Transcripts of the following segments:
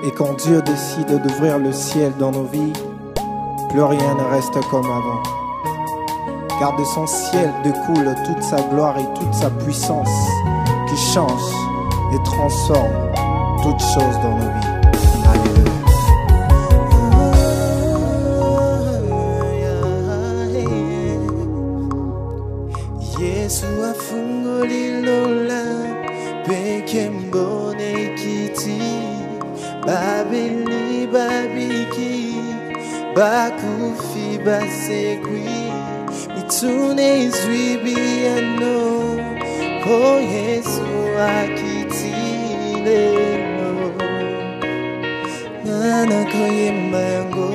Et quand Dieu décide d'ouvrir le ciel dans nos vies, plus rien ne reste comme avant. Car de son ciel découle toute sa gloire et toute sa puissance qui change et transforme toutes choses dans nos vies. Alléluia. Yesu afunguli lola peke mbone kiti babili babiki bakufi basekwi itune izwibiano ko Yesu akiti lelo nana koyemba yango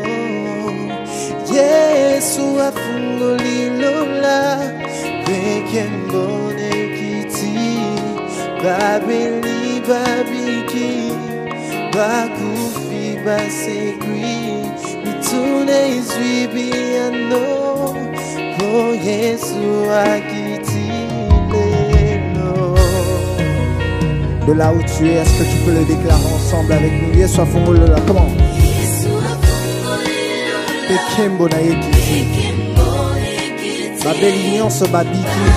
Yesu afunguli lola peke mbone kiti babili babiki bakufi basekwi mitune izwibiano ko Yesu akiti lelo. De là où tu es, est-ce que tu peux le déclarer ensemble avec nous? Yesu afunguli lola, comment? Peke mbone kiti babeli nyonso babiki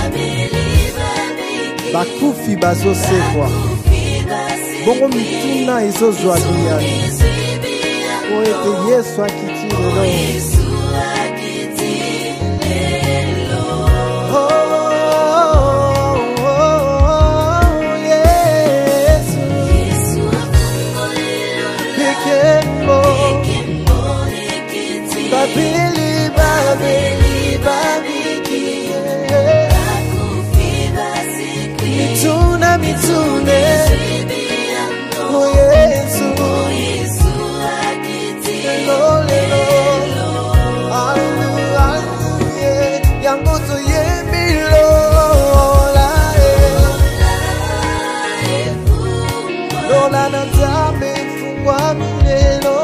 bakufi bazosekwa bongo mituna ezozwa duniani po ete Yesu akiti lelo. Babili babili babiki mituna mitune oh Yesu lelo lelo hallelujah yango to yemilo lola na nzambe fungwa milelo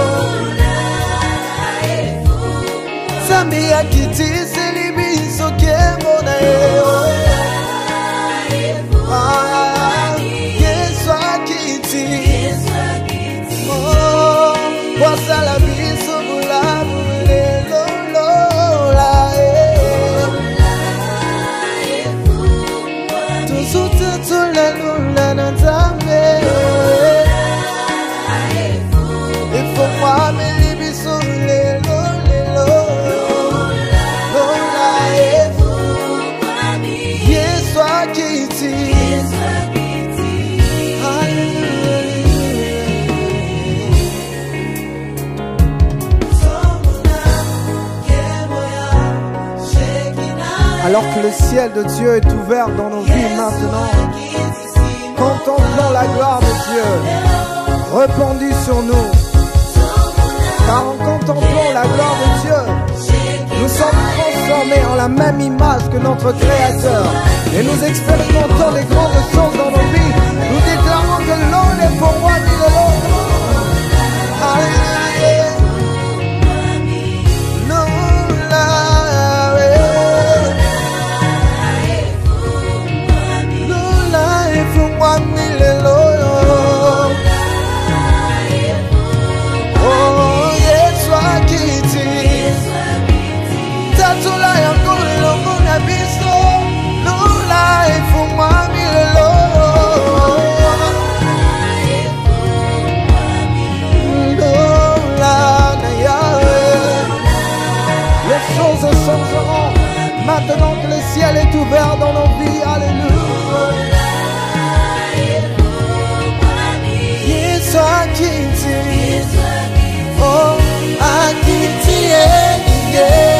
Zambi akiti selibiso kemo na eo Yesu akiti oh wasala biso bulabu lelo lola tusuta tulelula na Nzambe ifo kwa melibiso lelo Alors que le ciel de Dieu est ouvert dans nos vies maintenant, contemplons la gloire de Dieu répandue sur nous. Car en contemplant la gloire de Dieu, nous sommes transformés en la même image que notre Créateur. Et nous expérimentons les grandes choses dans nos vies. Nous déclarons que l'eau est pour moi ni de l'autre. Alléluia. Maintenant que le ciel est ouvert dans nos vies, alléluia. Yesu akiti, oh akiti, yeah.